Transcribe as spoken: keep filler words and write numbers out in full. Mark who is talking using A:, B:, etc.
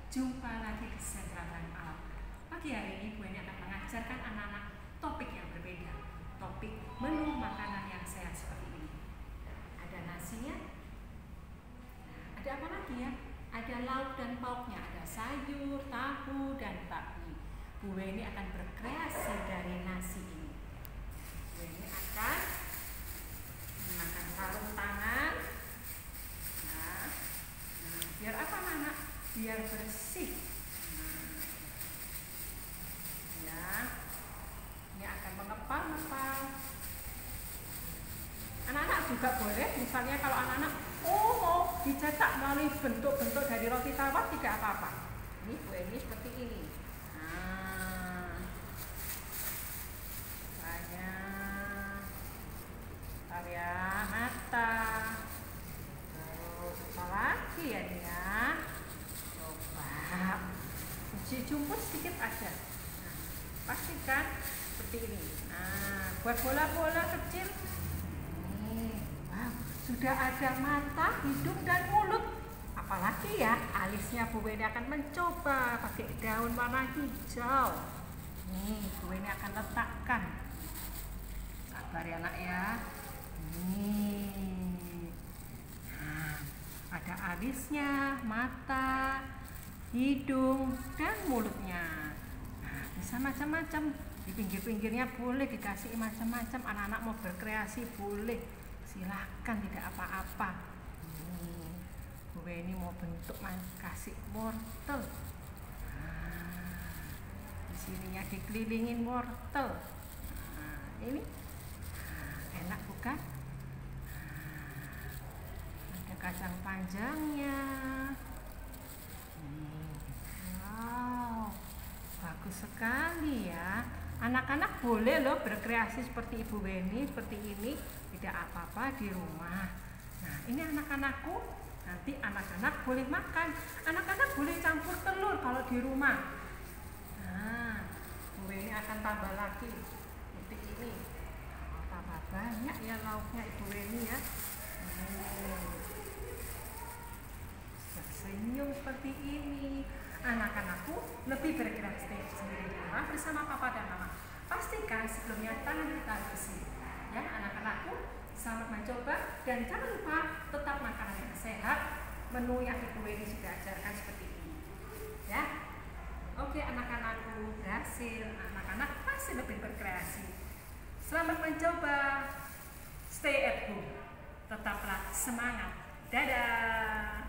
A: Jumpa lagi di Sentralan Alam. Pagi hari ini Bu Eni akan mengajarkan anak-anak topik yang berbeda. Topik menu makanan yang sehat seperti ini. Ada nasinya. Ada apa lagi ya? Ada lauk dan pauknya. Ada sayur, tahu, dan bakmi. Bu Eni akan berkreasi dari nasi ini. Bu Eni akan menggunakan sarung tangan. Nah, nah biar apa anak? Biar bersih. Nah, ya, ini akan mengepal-ngepal. Anak-anak juga boleh, misalnya kalau anak-anak oh mau dicetak melalui bentuk-bentuk dari roti tawar tidak apa-apa. Ini Bu Eni seperti ini. Nah, banyak karya mata. Terus apa lagi ya nih ya? Uji jumbo sedikit aja. Nah, pastikan seperti ini. Nah, buat bola-bola kecil. Nih, wow, sudah ada mata, hidung, dan mulut. Apalagi ya, alisnya Bu Eni akan mencoba pakai daun warna hijau. Nih, Bu Eni akan letakkan. Sabar ya nak ya. Nih, nah, ada alisnya, mata, hidung, dan mulutnya. Nah, bisa macam-macam. Di pinggir-pinggirnya boleh dikasih macam-macam. Anak-anak mau berkreasi boleh, silahkan, tidak apa-apa. Nih, Bu Eni mau bentuk kasih wortel. Nah, di sininya dikelilingin wortel. Nah, ini nah, enak bukan? Nah, ada kacang panjangnya. Wow, bagus sekali ya. Anak-anak boleh loh berkreasi seperti Ibu Eni, seperti ini. Tidak apa-apa di rumah. Nah, ini anak-anakku. Nanti anak-anak boleh makan. Anak-anak boleh campur telur kalau di rumah. Nah, Bu Eni akan tambah lagi seperti ini. Oh, tambah banyak ya lauknya Ibu Eni ya. Hmm. Senyum seperti ini. Anak-anakku lebih berkreasi sendiri di rumah bersama papa dan mama. Pastikan sebelumnya tangan kita bersih. Ya anak-anakku, selamat mencoba dan jangan lupa tetap makanan yang sehat. Menu yang Ibu Eni sudah ajarkan seperti ini. Ya, oke anak-anakku, berhasil. Anak-anak pasti lebih berkreasi. Selamat mencoba. Stay at home. Tetaplah semangat. Dadah.